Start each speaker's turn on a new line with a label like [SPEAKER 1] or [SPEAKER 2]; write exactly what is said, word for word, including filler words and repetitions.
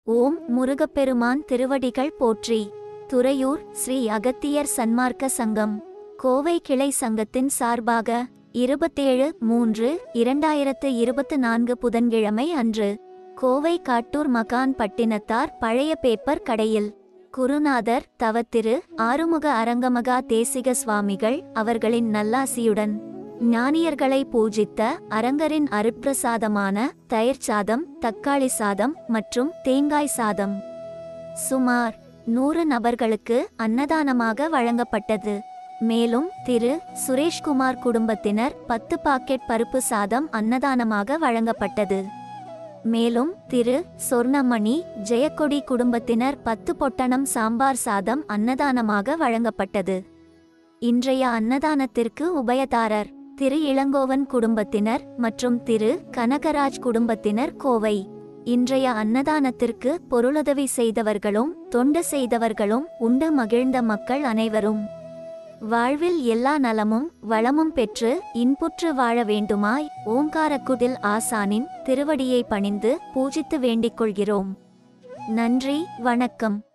[SPEAKER 1] ஓம் முருகப்பெருமான் திருவடிகள் போற்றி. துறையூர் ஸ்ரீ அகத்தியர் சன்மார்க்க சங்கம் கோவை கிளை சங்கத்தின் சார்பாக இருபத்தேழு மூன்று இரண்டாயிரத்து இருபத்து நான்கு புதன்கிழமை அன்று கோவை காட்டூர் மகான் பட்டினத்தார் பழைய பேப்பர் கடையில் குருநாதர் தவத்திரு ஆறுமுக அரங்கமகா தேசிக சுவாமிகள் அவர்களின் நல்லாசியுடன் ஞானியர்களை பூஜித்த அரங்கரின் அருட்பிரசாதமான தயிர் சாதம், தக்காளி சாதம் மற்றும் தேங்காய் சாதம் சுமார் நூறு நபர்களுக்கு அன்னதானமாக வழங்கப்பட்டது. மேலும் திரு சுரேஷ்குமார் குடும்பத்தினர் பத்து பாக்கெட் பருப்பு சாதம் அன்னதானமாக வழங்கப்பட்டது. மேலும் திரு சொர்ணமணி ஜெயக்கொடி குடும்பத்தினர் பத்து பொட்டணம் சாம்பார் சாதம் அன்னதானமாக வழங்கப்பட்டது. இன்றைய அன்னதானத்திற்கு உபயதாரர் திரு இளங்கோவன் குடும்பத்தினர் மற்றும் திரு கனகராஜ் குடும்பத்தினர் கோவை. இன்றைய அன்னதானத்திற்கு பொருளுதவி செய்தவர்களும் தொண்டு செய்தவர்களும் உண்டு மகிழ்ந்த மக்கள் அனைவரும் வாழ்வில் எல்லா நலமும் வளமும் பெற்று இன்புற்று வாழ வேண்டுமாய் ஓங்காரக்குடில் ஆசானின் திருவடியை பணிந்து பூஜித்து வேண்டிக் கொள்கிறோம். நன்றி, வணக்கம்.